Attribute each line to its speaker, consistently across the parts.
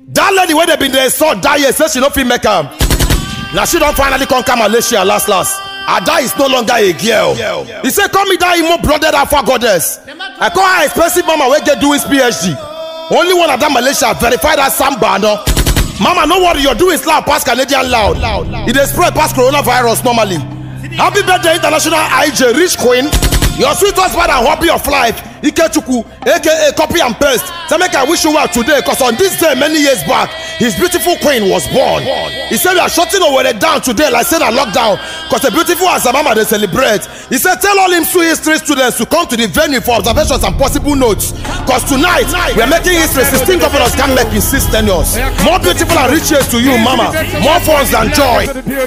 Speaker 1: That lady where they been there saw die here, says she don't feel make am. Now she don't finally conquer Malaysia last. Ada is no longer a girl. He said, call me that emo blooded Alpha goddess. I call her expensive mama where they do his PhD. Only one of that Malaysia verified as Samba, no? Mama, no worry, you're doing loud past Canadian loud. It is spread past coronavirus normally. Happy birthday, International IJ, Rich Queen. Your sweet husband and hobby of life, Ikechuku, aka copy and paste. So make I wish you well today, because on this day, many years back, his beautiful queen was born. He said we are shutting over it down today, like said a lockdown, because the beautiful Azamama they celebrate. He said tell all him history students to come to the venue for observations and possible notes. Because tonight, we are making history. 16 governors can make in 6 tenures. More beautiful and riches to you, mama. More funds than joy.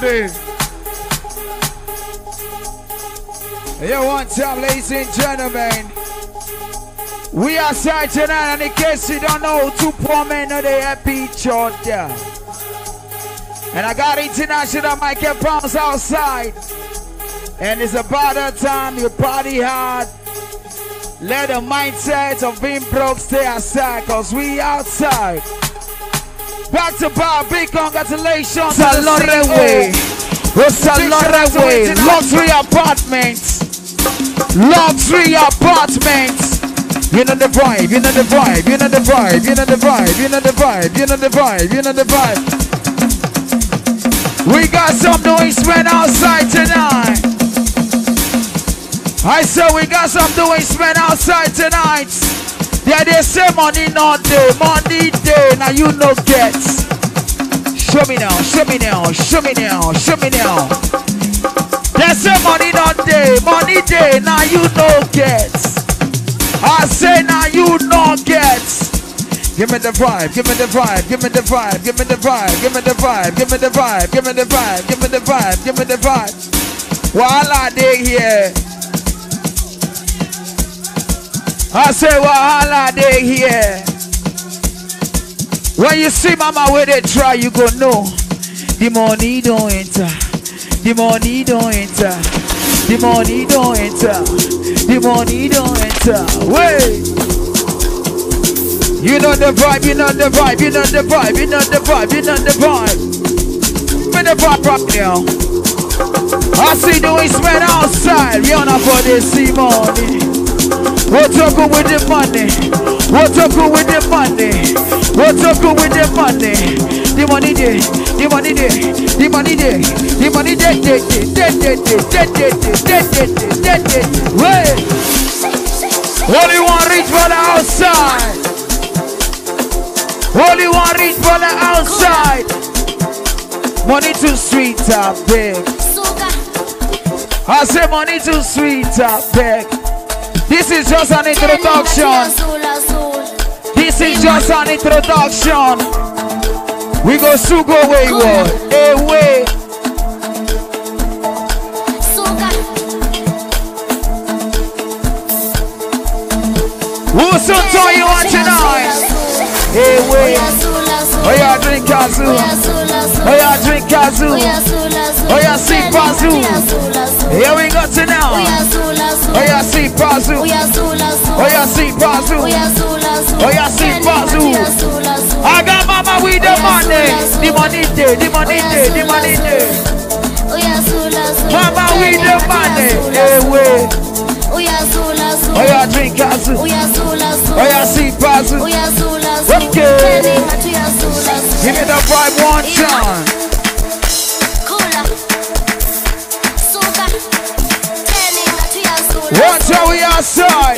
Speaker 2: Yo, one time, ladies and gentlemen. We are outside tonight, and in case you don't know, 2 poor men know they help each other. And I got international Michael Pounds outside. And it's about that time you party hard. Let the mindset of being broke stay aside, cause we outside. Back to bar, big congratulations. Salorewe. Salorewe. Luxury apartments. Luxury apartments. You know the vibe, you know the vibe, you know the vibe, you know the vibe, you know the vibe, you know the vibe, you know the vibe. We got some doing spend outside tonight. I said we got some doing spend outside tonight. Yeah, they say money not day, money day, now you no get. Show me now, show me now, show me now, show me now. They say money not day, money day, now you no get. I say now you no get. Give me the vibe, give me the vibe, give me the vibe, give me the vibe, give me the vibe, give me the vibe, give me the vibe, give me the vibe, give me the vibe. While I dig here. I say while I dig here. When you see mama where they try, you go know. The money don't enter. The money don't enter. The money don't enter. The money don't enter. Wait. You know the vibe, you know the vibe, you know the vibe, you know the vibe, you know the vibe. With the vibe right now. I see the wasteman outside. We on up for this see money. What's up with the money? What's up with the money? What's up with the money? The money day, the money day, the money day, the money day, wait. Only one reach for the outside. Only one reach for the outside. Money too sweet, I beg. I say money too sweet, I beg. This is just an introduction. This is just an introduction. We go Sugo wayward. Away. Who's so told you want tonight? Away. Oh yeah, drink kazoo. Oh yeah, drink kazoo. Oh yeah, see bazoo. Here we go to now. Oh yeah, see bazoo. Oh yeah, see bazoo. Oh yeah, see bazoo. I got mama with the money. The money day, the money day, the money day. Mama with the money. Away. Oh yeah, drink kazoo. Oh yeah, see bazoo. Okay. Give me the vibe one time. One time we outside.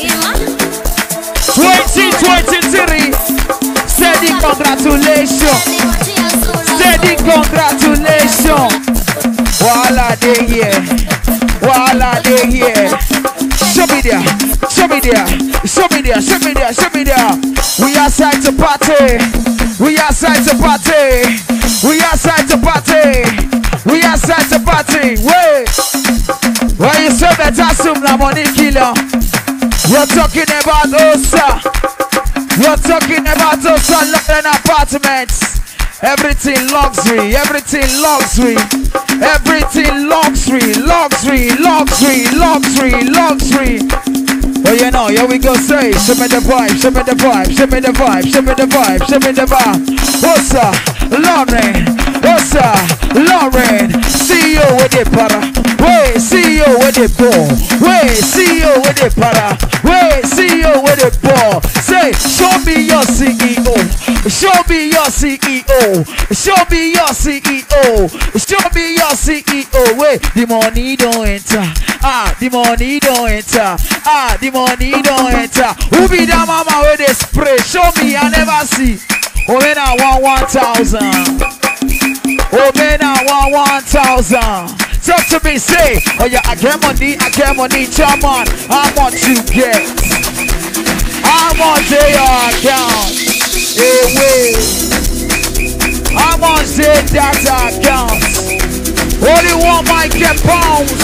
Speaker 2: 2023. Steady congratulations. Steady congratulations. While I dey here. While I dey here. Show me there. Show me there. Show me there. Show me there. Show me there. We outside to party. We outside to party. We outside to party. We outside to party. Wait. When you say better assume la money killer. You're talking about Osa. You're talking about Osa London apartments. Everything luxury. Everything luxury. Everything luxury. Luxury. Luxury. Luxury. Luxury. Oh, you know, here we go, say, show me the vibe, show me the vibe, show me the vibe, show me the vibe, show me the vibe. What's up, Lauren? What's up, Lauren? CEO with the para. Wait, CEO with the ball. Wait, CEO with the para. Wait, CEO with the ball. Say, show me your CEO. Show me your CEO. Show me your CEO. Show me your CEO. Wait, the money don't enter. The money don't enter. The money don't enter. Who be that mama with the spray? Show me, I never see. Oh, man, I want 1,000. Oh, man, I want 1,000. Talk to me, say, oh yeah, I get money, come on. How much you get? How much they your account? Hey, wait. How much they that account? Only one might get pounds.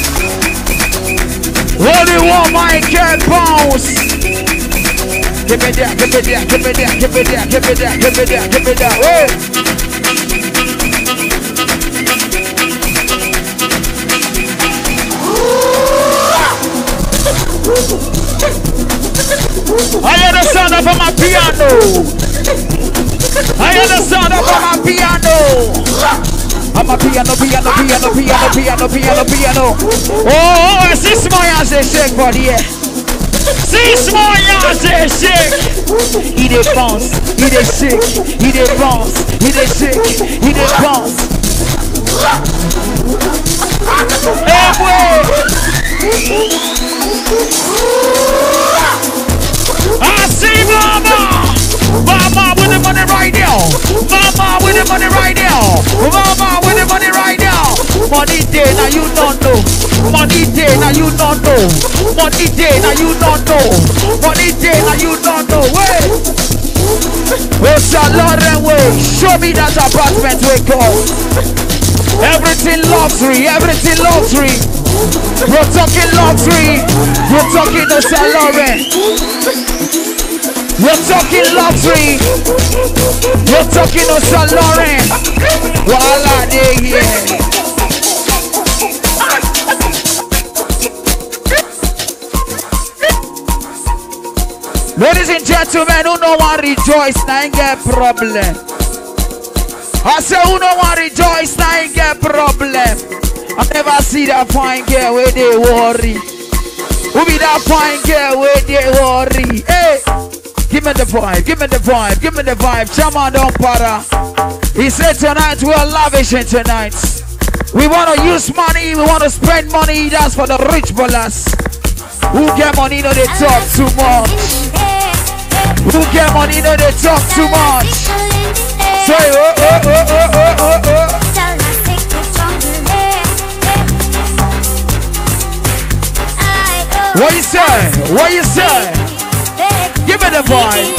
Speaker 2: Only one might get pounds. Give me that, give me that, give me that, give me that, give me that, give me that, give me that, wait. I hear the sound of my piano. I hear the sound of my piano. I'm a piano. Oh, 6 more years they shake for the air. 6 more years they shake. He dey bounce, he dey shake, he dey bounce, he dey shake, he dey bounce. Hey, boy. I see Mama! Mama with the money right now! Mama with the money right now! Mama with the money right now! Money day, now you don't know! Money day, now you don't know! Money day, now you don't know! Money day, now you don't know! Wait! Where's your Lauren way? Show me that apartment we go! Everything luxury, everything luxury! We're talking luxury. We're talking no salary. We're talking luxury. We're talking no salary. Voila, they here. Ladies and gentlemen, who no one rejoice, now ain't get problem. I say who no one rejoice, now ain't get problem. I never see that fine girl where they worry. Who be that fine girl where they worry? Hey, give me the vibe, give me the vibe, give me the vibe. Chama don't para. He said tonight we're lavishing tonight. We want to use money, we want to spend money. That's for the rich ballers. Who get money, no they talk too much. Who get money, no they talk too much. Say oh. What you say? What you say? Give me the vibe.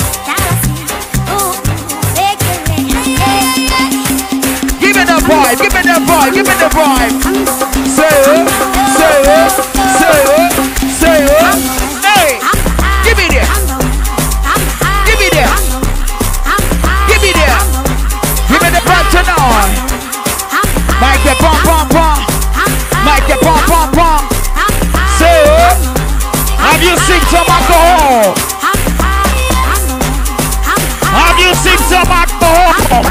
Speaker 2: Give me the vibe. Give me the vibe. Give me the vibe. Say it. Say it. Say it. Say it. Hey, give me that. Give me that. Give me that. Give me the vibe tonight. Make it pom pom pom. Make it pom pom pom. Have you seen some alcohol? Have you seen some alcohol?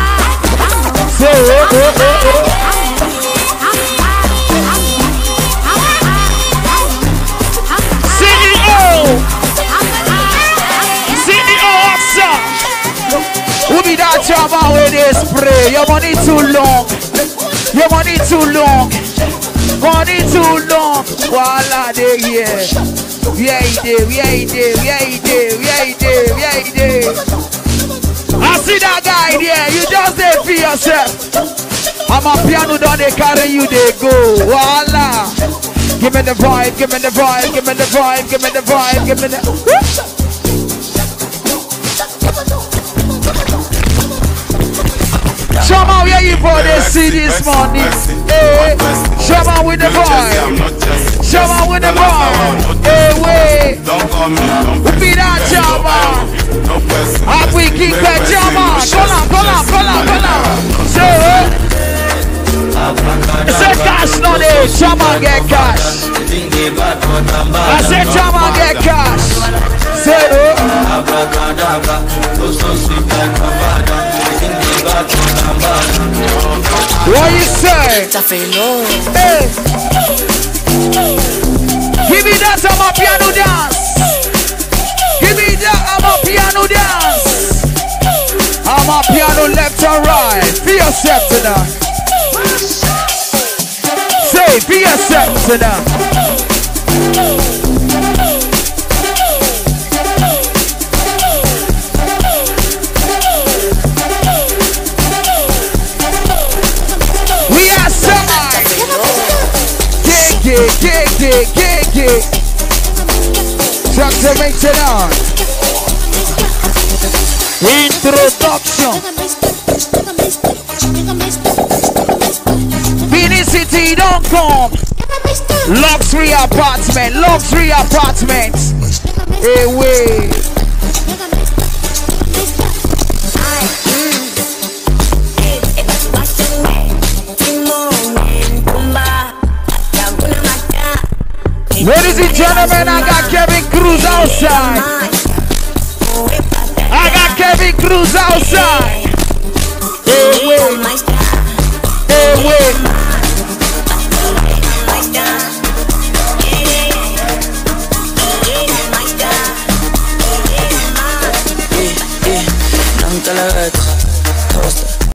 Speaker 2: CEO, what's up? Who be that chama with this spray? Your money too long. Your money too long. Money too long. Voila, they here. Yeah, he did. I see that guy there. You just there for yourself. I'm a piano down they carry you, they go. Voila. Give me the vibe, give me the vibe, give me the vibe, give me the vibe, give me the. Shama, where you for this see this morning? Hey, Shama with the vibe. Shama with the vibe. Hey, wait. Who be that Shama? Have we kick that Shama? Come on. Say cash, no day. Shama get cash. I said Shama get cash. Say Hey. Hey. Give me that, I'm a piano dance. Give me that, I'm a piano dance. I'm a piano left and right. Be yourself tonight. Say, be yourself tonight. We outside. Get. Talk to me tonight. Introduction. Beanie City, don't come. Luxury apartment. Hey, wait. Ladies and gentlemen, I got Kevin Cruz outside. Hey, wait.
Speaker 3: Nunca la veo.